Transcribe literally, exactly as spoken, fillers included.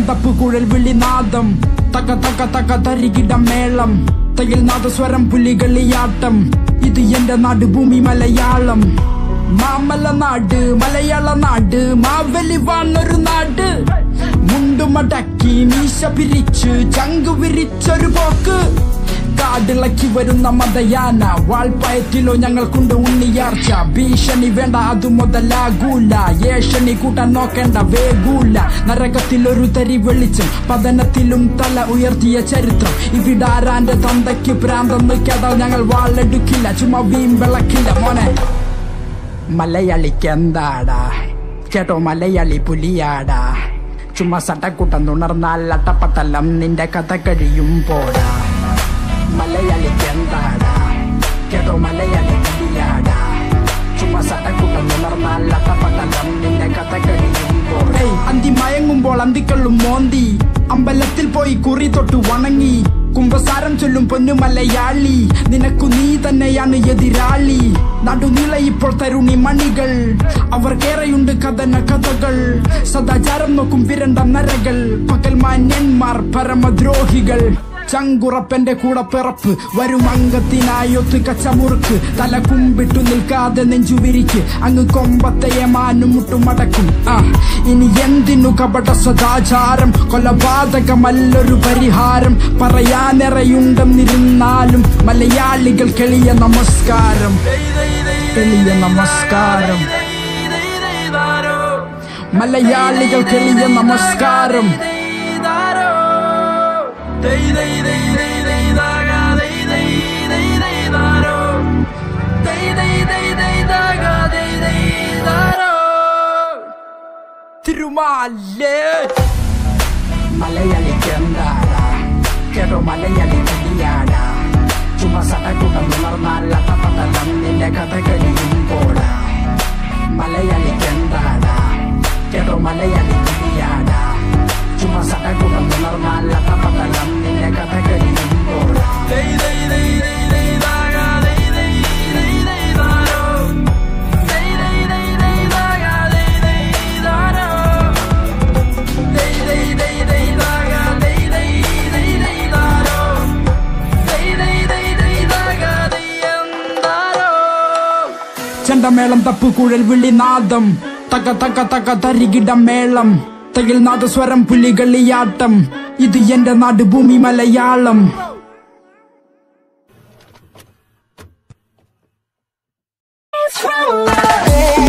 തപ്പ് കുഴൽ വിളിനാദം തക തക തക തരികിട മേളം തയിൽ നാദസ്വരം പുലികളിയാട്ടം ഇത് എന്റെ നാട് ഭൂമി മലയാളം മാമല നാട് മലയാള നാട് മാവലി വാണൊരു നാട് മുണ്ടുമടക്കി മീശ പിരിച്ച് ചങ്കു വിരിച്ചൊരു പോക്ക് കാടിളക്കി വരുന്ന മതയാന വാൾപ്പയറ്റിലോ ഞങ്ങൾക്കുണ്ട് ഉണ്ണിയാർച്ച ഭീഷണി വേണ്ട അതു മുതലാകൂല ഏഷണി കൂട്ടാൻ നോക്കേണ്ട വേഗൂല നരകത്തിലൊരു തരി വെളിച്ചം പതനത്തിലും തല ഉയർത്തിയ ചരിത്രം ഇവിടാരാന്റെ തന്തയ്ക്ക് പ്രാന്തെന്ന് കേട്ടാൽ ഞങ്ങൾ വാളെടുക്കില്ല ചുമ്മാ വീമ്പിളക്കില്ല മോനെ മലയാളിക്ക് എന്താടാ കേട്ടോ മലയാളി പുലിയാടാ ചുമ്മാ സട്ടക്കൂട്ടം തുണർന്നാൽ അട്ടപ്പട്ടലം നിന്റെ കഥ കഴിയും പോടാ മലയാളിക്ക് എന്താടാ കേട്ടോ മലയാളി പുലിയാടാ ചുമ്മാ സട്ടക്കൂട്ടം തുണർന്നാൽ അട്ടപ്പട്ടലം നിന്റെ കഥ കഴിയും പോടാ അന്തി മയങ്ങുമ്പോൾ അന്തിക്കള്ളും മോന്തി അമ്പലത്തിൽ പോയി കുറി തൊട്ടു വണങ്ങി കുംഭസാരം ചൊല്ലും പൊന്നു മലയാളി നിനക്കു നീ തന്നെയാണ് എതിരാളി നടുനില ഇപ്പോൾ തരുണി മണികൾ അവർക്കേറെയുണ്ട് കഥന കഥകൾ സദാചാരം നോക്കും വിരണ്ട നരകൾ പകൽ മാന്യന്മാർ പരമദ്രോഹികൾ ചങ്കുറപ്പന്റെ കൂടെ പിറപ്പ് വരും അംഗത്തിനായൊത്ത് കച്ചമുറുക്ക് തല കുമ്പിട്ടു നിൽക്കാതെ നെഞ്ചുവിരിക്ക് അങ്ങ് കൊമ്പത്തെ മാനും മുട്ടുമടക്കും ആ ഇനി എന്തിനു കപട സദാചാരം കൊലപാതകമല്ലൊരു പരിഹാരം പറയാനിറയുണ്ടെന്നിരുന്നാലും മലയാളികൾ കെളിയ നമസ്കാരം കെളിയ നമസ്കാരം മലയാളികൾ കെളിയ നമസ്കാരം തിരുമാലേ മലയാളിക്ക് എന്താടാ കേട്ടോ മലയാളി പുലിയാടാ ചുമ്മാ സട്ടക്കൂട്ടം തുണർന്നാൽ അട്ടപ്പട്ടലം നിന്റെ കഥ കഴിയും പോടാ മലയാളിക്ക് എന്താടാ കേട്ടോ മലയാളി പുലിയാടാ ചുമ്മാ സട്ടക്കൂട്ടം തുണർന്നാൽ അട്ടപ്പട്ടലം നിന്റെ കഥ കഴിയും പോടാ ചെണ്ടമേളം തപ്പ് കുഴൽ വിളിനാദം തക തക തക തരികിട മേളം തയിൽ നാദസ്വരം പുലികളിയാട്ടം ഇത് എന്റെ നാട് ഭൂമി മലയാളം. It's